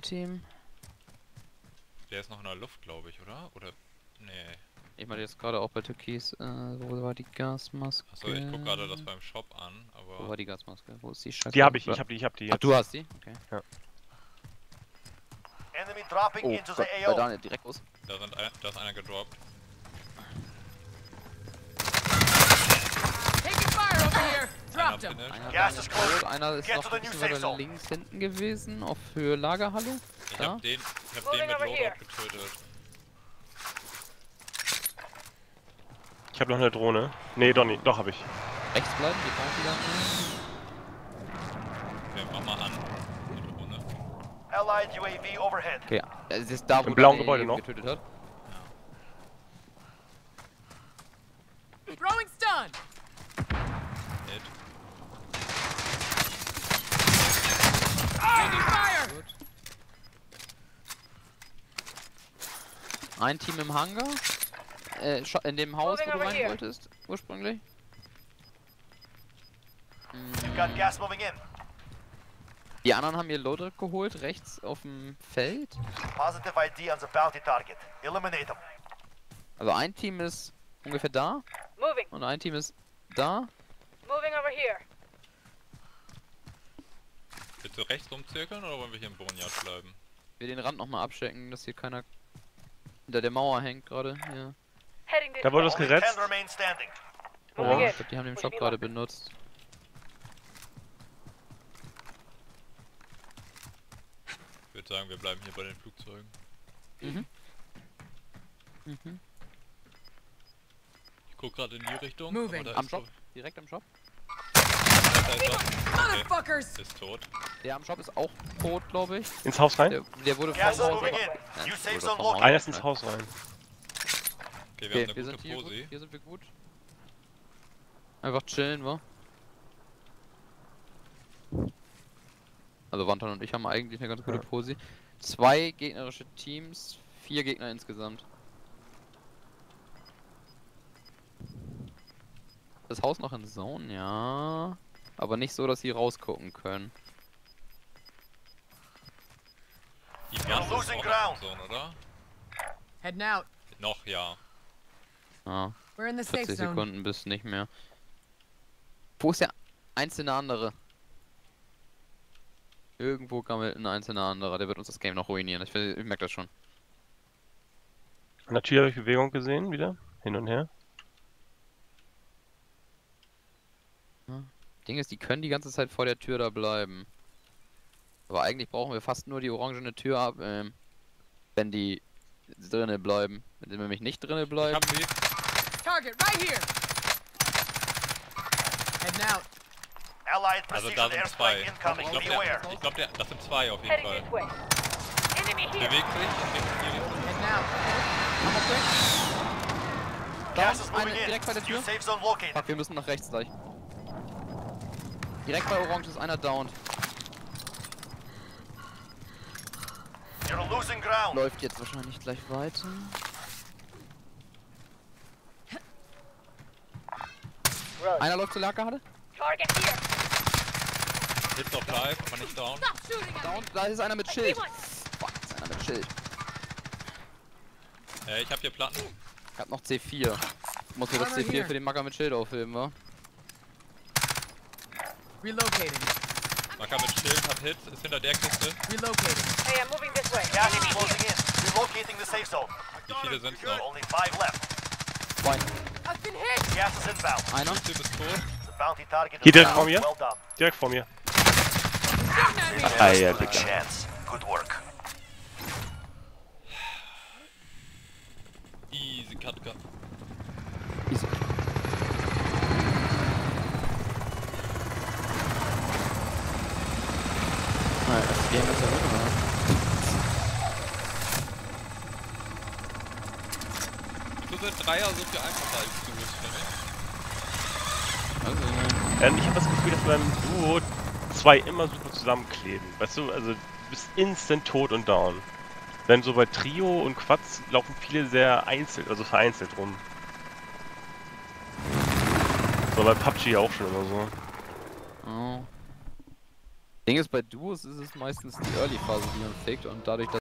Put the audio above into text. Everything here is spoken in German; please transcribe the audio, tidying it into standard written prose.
Team. Der ist noch in der Luft, glaube ich, oder? Oder? Nee. Ich meine jetzt gerade auch bei Türkis, wo war die Gasmaske? Achso, ich guck gerade das beim Shop an, aber... Wo war die Gasmaske? Wo ist die Scheiße? Die habe ich, ich hab die Ach, jetzt. du hast die? Okay. Ja. Enemy dropping Oh into Gott, the bei AO. Daniel direkt aus. Da ist einer gedroppt. Taking fire over here. Einer Dropped him. finished. Einer, Gas Daniel is closing. tot, einer ist Get noch to the ein new bisschen safe weiter zone. links hinten gewesen, auf Höhe Lagerhalle. Ich Da? hab den Moving mit over here. Loadout getötet. Ich habe noch eine Drohne. Nee, doch nicht. Doch, habe ich. Rechts bleiben, die brauchen Okay, mach mal an. Die Drohne. Allied UAV overhead. Okay, es ist da, wo Im blauen Daniel Gebäude eben noch? getötet hat. Throwing stun. Hit. Taking fire. Gut. Ein Team im Hangar. In dem Haus, wo Moving du over rein here. wolltest, ursprünglich. You've got gas moving in. Die anderen haben ihr Loadout geholt, rechts auf dem Feld. Positive ID on the bounty target. Eliminate them. Also ein Team ist ungefähr da Moving. und ein Team ist da. Moving over here. Willst du rechts rumzirkeln oder wollen wir hier im Boneyard bleiben? Ich will den Rand nochmal abchecken, dass hier keiner hinter der Mauer hängt gerade. Ja. Heading this Da wurde way. das Only gesetzt. 10 remain standing. Moving Oh. in. Ich glaube, die haben den Shop gerade benutzt. Ich würde sagen, wir bleiben hier bei den Flugzeugen. Mhm. Mhm. Ich guck gerade in die Richtung. Moving. aber da Am ist Shop? so- Direkt am Shop? Da ist er. Okay, Motherfuckers. ist tot. Der am Shop ist auch tot, glaube ich. Ins Haus rein? Der wurde Gas is vom Haus moving aber- in. Ja, New der safe wurde zone vom Haus located. Einer ist ins abgeknallt. Haus rein. Okay, wir Okay, haben eine wir gute sind hier gut. Posi. Hier sind wir gut. Einfach chillen, wa? Also Wantan und ich haben eigentlich eine ganz gute Ja. Posi. 2 gegnerische Teams, 4 Gegner insgesamt. Das Haus noch in Zone, ja. Aber nicht so, dass sie rausgucken können. Die Gas ist auch losing noch ground. in Zone, oder? Heading out. Noch, ja. Ja, We're in the safe 40 zone. Sekunden bis nicht mehr. Wo ist der einzelne andere? Irgendwo gammelt ein einzelner anderer, der wird uns das Game noch ruinieren. Ich merke das schon. An der Tür habe ich Bewegung gesehen, wieder. Hin und her. Ding ist, die können die ganze Zeit vor der Tür da bleiben. Aber eigentlich brauchen wir fast nur die orangene Tür ab, wenn die drinnen bleiben. Wenn sie nämlich nicht drinnen Ich bleiben. hab sie. Target right here. Heading out. Allied Also precision da sind zwei. airstrike incoming. Be aware. Ich glaube, das sind zwei auf jeden Heading Fall. this way. Enemy here. Bewegt sich. Heading out. Gas is Down, eine moving in. direkt bei der New Tür. safe zone located. Fuck, wir müssen nach rechts gleich. Direkt bei Orange ist einer down. You're losing ground. Läuft jetzt wahrscheinlich gleich weiter. Einer läuft zur Lagerhalle. Target here. Hits auf live, aber nicht down. Stop shooting at me. Down, da ist einer mit Schild. Anyone? Fuck, ist einer mit Schild. Ich hab hier Platten. Ich hab noch C4. Muss mir das Armor C4 here. für den Macker mit Schild aufheben, wa? Relocating. Macker mit Schild hat Hits, ist hinter der Kiste. Relocating. Hey, I'm moving this way. Gas is closing in. Relocating the safe zone. Wie viele sind's noch? Only 5 left. 2. I've been hit. Gas is inbound. Einer. Typ ist tot. The bounty target Hier is direkt down. vor mir. Well done. Direkt vor mir. Shooting at me. Ah, ja, Good Digga. chance. Good work. Easy Cut, Cut. Easy. Das Game ist ja immer. Wieso sind Dreier so viel einfacher als Duos für mich? Also, Ich habe das Gefühl, dass beim Duo zwei immer super zusammenkleben. Weißt du, also du bist instant tot und down. Wenn so bei Trio und Quads laufen viele sehr einzeln, also vereinzelt rum. So bei PUBG auch schon immer so. oh. Ding ist, bei Duos ist es meistens die Early-Phase, die man fickt und dadurch, dass